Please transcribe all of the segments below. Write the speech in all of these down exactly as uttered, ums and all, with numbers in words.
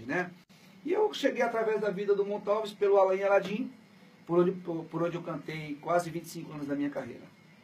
grande, né? E eu cheguei através da vida do Montalves pelo Alain Aladim, por onde, por, por onde eu cantei quase vinte e cinco anos da minha carreira.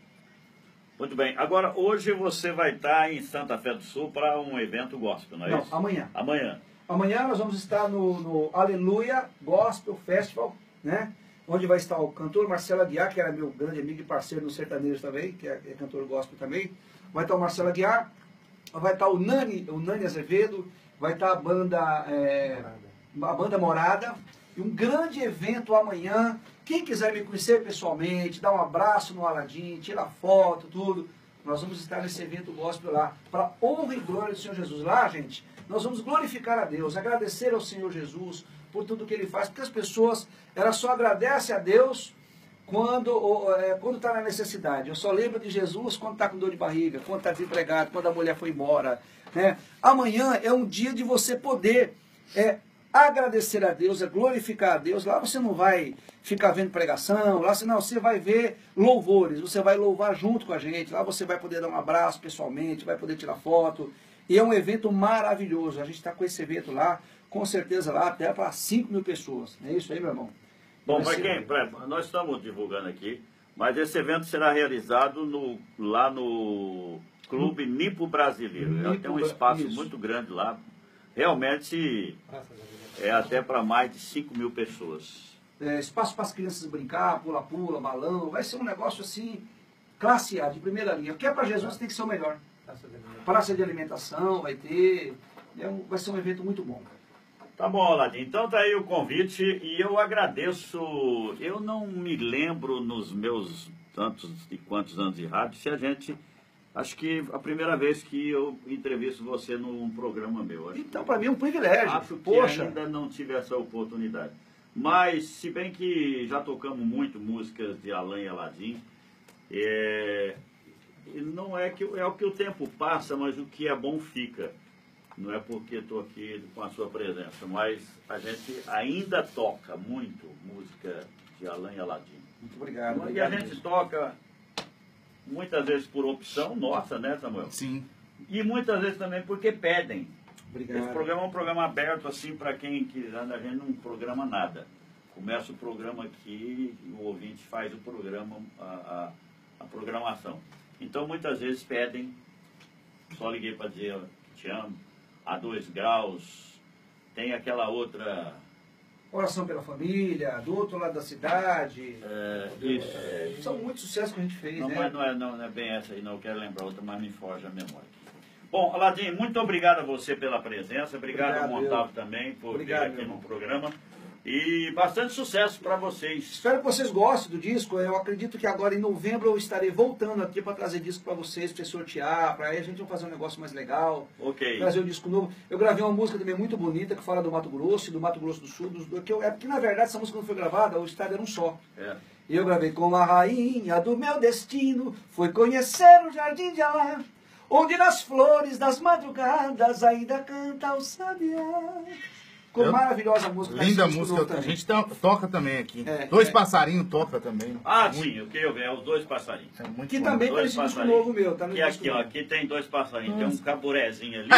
Muito bem. Agora, hoje você vai estar em Santa Fé do Sul para um evento gospel, não é Não, isso? amanhã. Amanhã. Amanhã nós vamos estar no, no Aleluia Gospel Festival, né? Onde vai estar o cantor Marcelo Aguiar, que era meu grande amigo e parceiro no sertanejo também, que é, é cantor gospel também. Vai estar o Marcelo Aguiar, vai estar o Nani, o Nani Azevedo, vai estar a banda, é, a banda Morada. E um grande evento amanhã. Quem quiser me conhecer pessoalmente, dar um abraço no Aladim, tirar foto, tudo, nós vamos estar nesse evento gospel lá, para honra e glória do Senhor Jesus. Lá, gente, nós vamos glorificar a Deus, agradecer ao Senhor Jesus por tudo que Ele faz, porque as pessoas, elas só agradecem a Deus quando é, quando está na necessidade. Eu só lembro de Jesus quando está com dor de barriga, quando está desempregado, quando a mulher foi embora. Né? Amanhã é um dia de você poder é, agradecer a Deus, é glorificar a Deus. Lá você não vai ficar vendo pregação, lá você, não, você vai ver louvores, você vai louvar junto com a gente, lá você vai poder dar um abraço pessoalmente, vai poder tirar foto. E é um evento maravilhoso. A gente está com esse evento lá, com certeza lá até para cinco mil pessoas. É isso aí, meu irmão. Bom, para quem? Pra, nós estamos divulgando aqui, mas esse evento será realizado no, lá no Clube Nipo Brasileiro. Nipo, tem um espaço isso. muito grande lá. Realmente é até para mais de cinco mil pessoas. É, espaço para as crianças brincar, pula-pula, balão. Vai ser um negócio assim, classe A, de primeira linha. O que é para Jesus tem que ser o melhor. Praça de alimentação vai ter. É um, vai ser um evento muito bom. Tá bom, Aladim. Então tá aí o convite e eu agradeço. Eu não me lembro nos meus tantos e quantos anos de rádio se a gente... Acho que a primeira vez que eu entrevisto você num programa meu. Acho então, para mim é um privilégio. Acho que Poxa. ainda não tive essa oportunidade. Mas, se bem que já tocamos muito músicas de Alain e Aladim, é... não é que é o que o tempo passa, mas o que é bom fica. Não é porque estou aqui com a sua presença, mas a gente ainda toca muito música de Alain e Aladim. Muito obrigado. E obrigado a gente mesmo. toca muitas vezes por opção nossa, né, Samuel? Sim. E muitas vezes também porque pedem. Obrigado. Esse programa é um programa aberto assim para quem quiser, a gente não programa nada. Começa o programa aqui e o ouvinte faz o programa, a, a, a programação. Então muitas vezes pedem, só liguei para dizer que te amo, a dois graus, tem aquela outra... Oração pela família, do outro lado da cidade. É, isso. É, são muitos sucessos que a gente fez, não, né? Mas não é, não, não é bem essa aí, não. Eu quero lembrar outra, mas me foge a memória. Bom, Aladim, muito obrigado a você pela presença. Obrigado, obrigado ao Montalvo também por obrigado, vir aqui no programa. E bastante sucesso para vocês. Espero que vocês gostem do disco. Eu acredito que agora em novembro eu estarei voltando aqui para trazer disco para vocês, para sortear, para aí a gente fazer um negócio mais legal. Ok. Trazer um disco novo. Eu gravei uma música também muito bonita que fala do Mato Grosso e do Mato Grosso do Sul. Do, que eu, é porque na verdade essa música não foi gravada, o estado era um só. É. E eu gravei com a rainha do meu destino, foi conhecer o jardim de Alá, onde nas flores das madrugadas ainda canta o sabiá. Ficou Eu, maravilhosa a música. Linda música, a gente to, toca também aqui. É, Dois é. Passarinhos toca também. Ah, muito. Sim, o que eu vi é os Dois Passarinhos. É muito que bom. Também tem esse disco novo meu. Tá no que aqui, ó, aqui tem dois passarinhos, Nossa. Tem um caburezinho ali.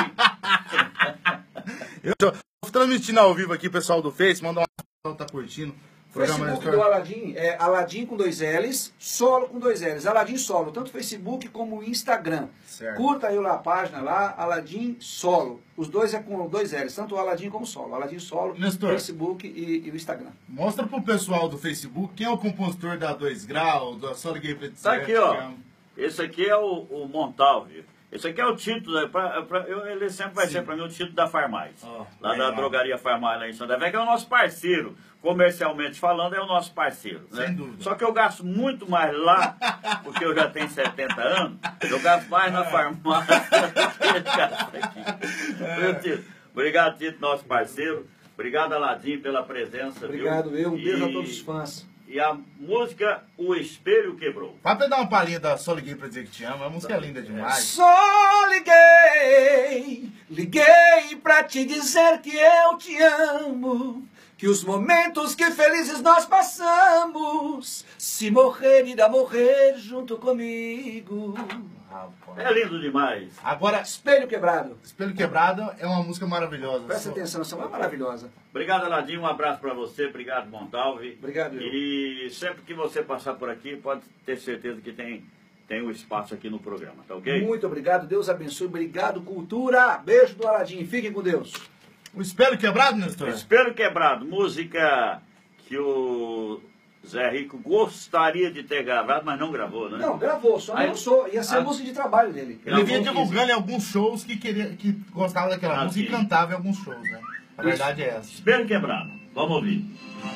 Eu tô transmitindo ao vivo aqui, pessoal do Face, manda uma... tá curtindo. Facebook do Aladim é Aladim com dois L's, Solo com dois L's, Aladim Solo, tanto Facebook como Instagram. Certo. Curta aí lá a página lá, Aladim Solo. Os dois é com dois L's, tanto o Aladim como o Solo. Aladim Solo, Nestor, Facebook e, e o Instagram. Mostra pro pessoal do Facebook quem é o compositor da dois graus, da Só Liguei Pra Dizer. Tá aqui, ó. Esse aqui é o, o Montalvo. Esse aqui é o título, pra, pra, eu, ele sempre vai Sim. ser para mim o título da Farmais. Oh, lá legal. Da drogaria Farmais lá em Santa Fé, que é o nosso parceiro. Comercialmente falando, é o nosso parceiro. Né? Sem dúvida. Só que eu gasto muito mais lá, porque eu já tenho setenta anos, eu gasto mais na farmácia do que ele gasta aqui. É. Obrigado, Tito, nosso parceiro. Obrigado, Aladim, pela presença. Obrigado, viu? eu. Um beijo e... a todos os fãs. E a música O Espelho Quebrou. Vai pra dar uma palhinha da Só Liguei Pra Dizer Que Te Amo. A música é linda demais. Só liguei, liguei pra te dizer que eu te amo, que os momentos que felizes nós passamos, se morrer, irá morrer junto comigo. É lindo demais. Agora, Espelho Quebrado. Espelho Quebrado é uma música maravilhosa. Presta atenção, essa é maravilhosa. Obrigado, Aladim. Um abraço para você. Obrigado, Montalve. Obrigado, eu. E sempre que você passar por aqui, pode ter certeza que tem, tem um espaço aqui no programa, tá ok? Muito obrigado, Deus abençoe. Obrigado, Cultura. Beijo do Aladim. Fiquem com Deus. O Espelho Quebrado, Nestor? Espelho Quebrado, música que o Zé Rico gostaria de ter gravado, mas não gravou, né? Não, gravou, só Aí- não lançou. Ia ser Ah. música de trabalho dele. Ele vinha Gravou divulgando em alguns shows que, queria, que gostava daquela Ah, música sim. e cantava em alguns shows, né? A verdade é essa. Espelho Quebrado, vamos ouvir.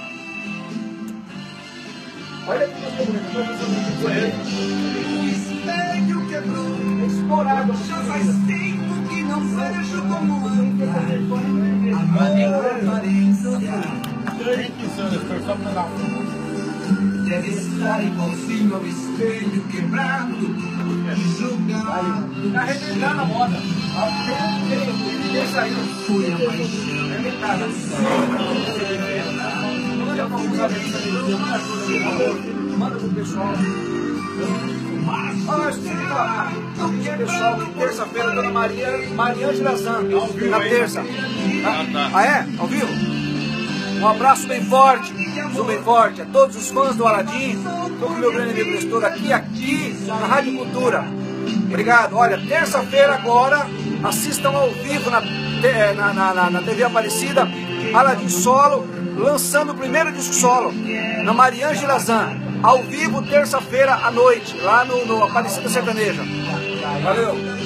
Olha que música bonita, tô fazendo Conhece? O espelho quebrou, estourado. já faz tempo que não vejo como antes. A minha aparência Quem que são, Nestor? Só pra dar um... deve estar igualzinho ao espelho quebrado, julgado. Tá arrebentando a moda. Ninguém saiu. Foi a paixão. É metade. Manda pra usar Manda pro pessoal. Olha, eu preciso falar. Pessoal, terça-feira, Dona Maria, Maria Ângela Zan, na terça. tá. Ah, é? Ao vivo? Um abraço bem forte, zoom bem forte a todos os fãs do Aladim, todo o meu grande amigo Nestor aqui, aqui na Rádio Cultura. Obrigado. Olha, terça-feira agora, assistam ao vivo na, te- na, na, na, na T V Aparecida, Aladim Solo, lançando o primeiro disco solo, na Maria Ângela Zan, ao vivo, terça-feira à noite, lá no, no Aparecida Sertaneja. Valeu.